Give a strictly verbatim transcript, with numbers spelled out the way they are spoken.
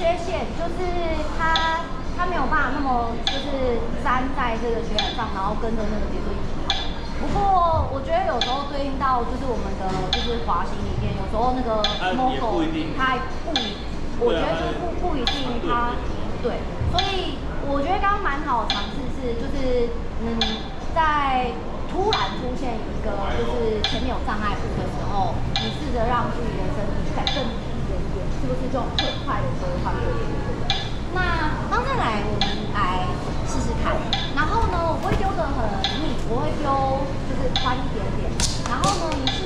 接线，就是它它没有办法那么就是粘在这个雪板上，然后跟着那个节奏一起跑。不过我觉得有时候对应到就是我们的就是滑行里面，有时候那个 Mogo 它不一，我觉得就不不一定它对，所以我觉得刚刚蛮好的尝试是就是嗯在突然出现一个就是前面有障碍物的时候，你试着让自己的身体再更低一点点，是不是就很快的就会换过去？那刚再来我们来试试看。然后呢，我不会丢得很密，我会丢就是宽一点点。然后呢，你